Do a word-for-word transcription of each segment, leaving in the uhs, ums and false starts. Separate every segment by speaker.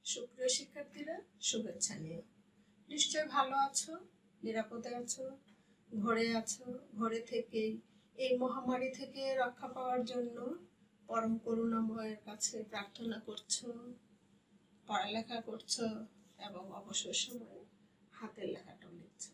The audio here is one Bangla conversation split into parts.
Speaker 1: সুপ্রিয় শিক্ষার্থীরা, শুভেচ্ছা নিয়ে নিশ্চয় ভালো আছো, নিরাপদে আছো, ঘরে আছো। ঘরে থেকেই এই মহামারী থেকে রক্ষা পাওয়ার জন্য পরম করুণাময়ের কাছে প্রার্থনা করছো, পড়ালেখা করছো এবং অবসর সময়ে হাতের লেখাটাও লিখছো।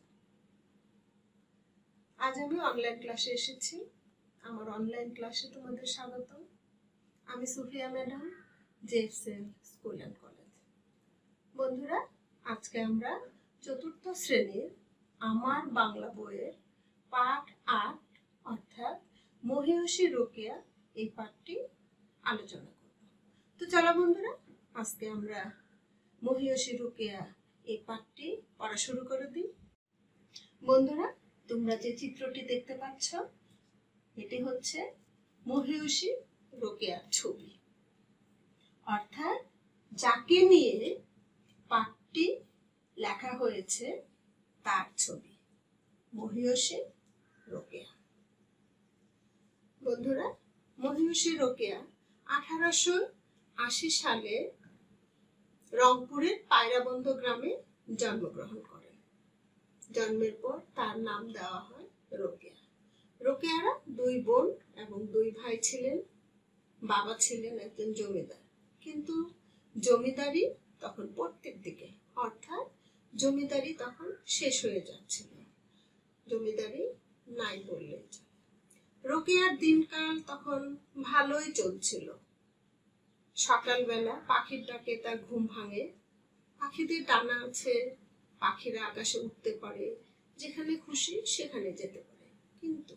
Speaker 1: আজ আমি অনলাইন ক্লাসে এসেছি। আমার অনলাইন ক্লাসে তোমাদের স্বাগত। আমি Sufia madam, JFCL school and college. বন্ধুরা, আজকে আমরা চতুর্থ শ্রেণীর আমার বাংলা বইয়ের পাঠ আট অর্থাৎ মহিয়সী রোকেয়া এই পাঠটি আলোচনা করব। তো চলো বন্ধুরা, আজকে আমরা মহিয়সী রোকেয়া এই পাঠটি পড়া শুরু করে দিই। বন্ধুরা, তোমরা যে চিত্রটি দেখতে পাচ্ছ এটি হচ্ছে মহিয়সী রোকেয়ার ছবি, অর্থাৎ যাকে নিয়ে পাঠটি লেখা হয়েছে তার ছবি, মহিয়সী রোকেয়া। বন্ধুরা, মহিয়সী রোকেয়া আঠারোশো আশি সালে রংপুরের পায়রাবন্ধ গ্রামে জন্মগ্রহণ করেন। জন্মের পর তার নাম দেওয়া হয় রোকেয়া। রোকেয়ারা দুই বোন এবং দুই ভাই ছিলেন। বাবা ছিলেন একজন জমিদার, কিন্তু জমিদারি তখন পড়তির দিকে, অর্থাৎ জমিদারি তখন শেষ হয়ে যাচ্ছিল, জমিদারি নাই বললেই চলে। রোকেয়ার দিনকাল তখন ভালোই চলছিল। সকালবেলা পাখির ডাকে তার ঘুম ভাঙে। পাখিদের ডানা আছে, পাখিরা আকাশে উঠতে পারে, যেখানে খুশি সেখানে যেতে পারে। কিন্তু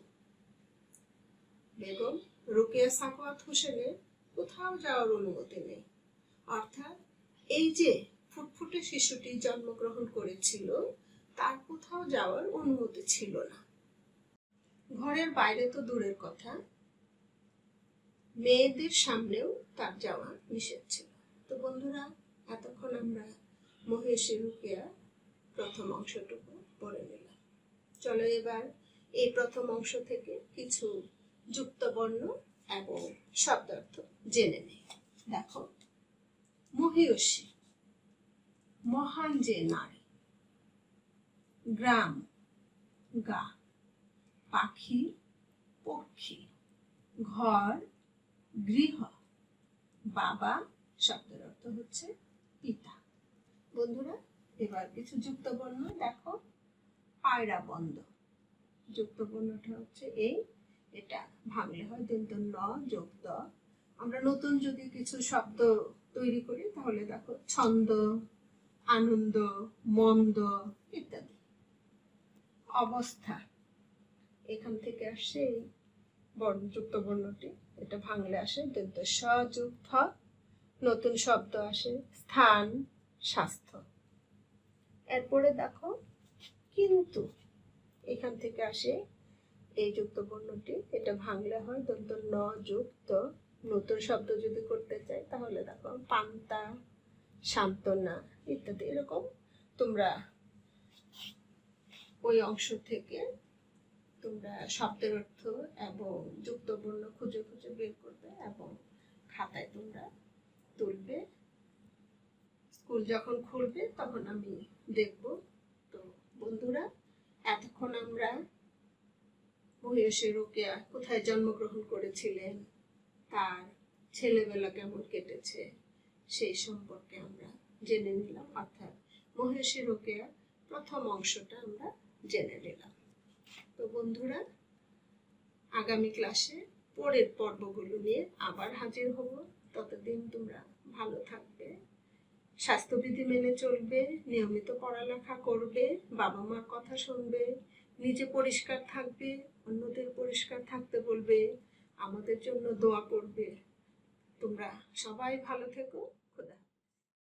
Speaker 1: বেগম রোকেয়া সাখাওয়াত হোসেনের কোথাও যাওয়ার অনুমতি নেই। অর্থাৎ এই যে ফুটফুটে শিশুটি জন্মগ্রহণ করেছিল তার কোথাও যাওয়ার অনুমতি ছিল না। ঘরের বাইরে তো দূরের কথা, মেয়েদের সামনেও তার যাওয়া নিষেধ ছিল। তো বন্ধুরা, এতক্ষণ আমরা মহিয়সী রোকেয়া প্রথম অংশটুকু পড়ে নিলাম। চলো এবার এই প্রথম অংশ থেকে কিছু যুক্ত বর্ণ এবং শব্দার্থ জেনে নেই। দেখো, মহিয়সী মহান যে নারী, গ্রাম গা, পাখি পক্ষী, ঘর গৃহ, বাবা শব্দের অর্থ হচ্ছে পিতা। বন্ধুরা, এবার কিছু যুক্ত বর্ণ দেখো। পায়রাবন্ধ, যুক্ত বর্ণটা হচ্ছে এই, এটা ভাঙলে হয় দন্ত ন যোগ দ। আমরা নতুন যদি কিছু শব্দ তৈরি করি তাহলে দেখো ছন্দ, আনন্দ, মন্দ ইত্যাদি। অবস্থা, এখান থেকে আসে এই বর্ণ যুক্ত বর্ণটি, এটা ভাঙলে আসে দন্ত স যোগ থ। নতুন শব্দ আসে স্থান, স্বাস্থ্য। এরপরে দেখো কিন্তু, এখান থেকে আসে এই যুক্ত বর্ণটি, এটা ভাঙলে হয় দন্ত ন যুক্ত। নতুন শব্দ যদি করতে চাই তাহলে দেখো পান্তা, সান্ত্বনা ইত্যাদি। এরকম তোমরা ওই অংশ থেকে তোমরা শব্দের অর্থ এবং যুক্ত বর্ণ খুঁজে খুঁজে বের করবে এবং খাতায় তোমরা তুলবে। স্কুল যখন খুলবে তখন আমি দেখব। তো বন্ধুরা, এতক্ষণ আমরা মহিয়সী রোকেয়া কোথায় জন্মগ্রহণ করেছিলেন, তার ছেলেবেলা কেমন কেটেছে সেই সম্পর্কে আমরা জেনে নিলাম। অর্থাৎ মহিয়সী রোকেয়া প্রথম অংশটা আমরা জেনে নিলাম। তো বন্ধুরা, আগামী ক্লাসে পরের পর্বগুলো নিয়ে আবার হাজির হব। ততদিন তোমরা ভালো থাকবে, স্বাস্থ্যবিধি মেনে চলবে, নিয়মিত পড়ালেখা করবে, বাবা মার কথা শুনবে, নিজে পরিষ্কার থাকবে, অন্যদের পরিষ্কার থাকতে বলবে, আমাদের জন্য দোয়া করবে। তোমরা সবাই ভালো থেকো।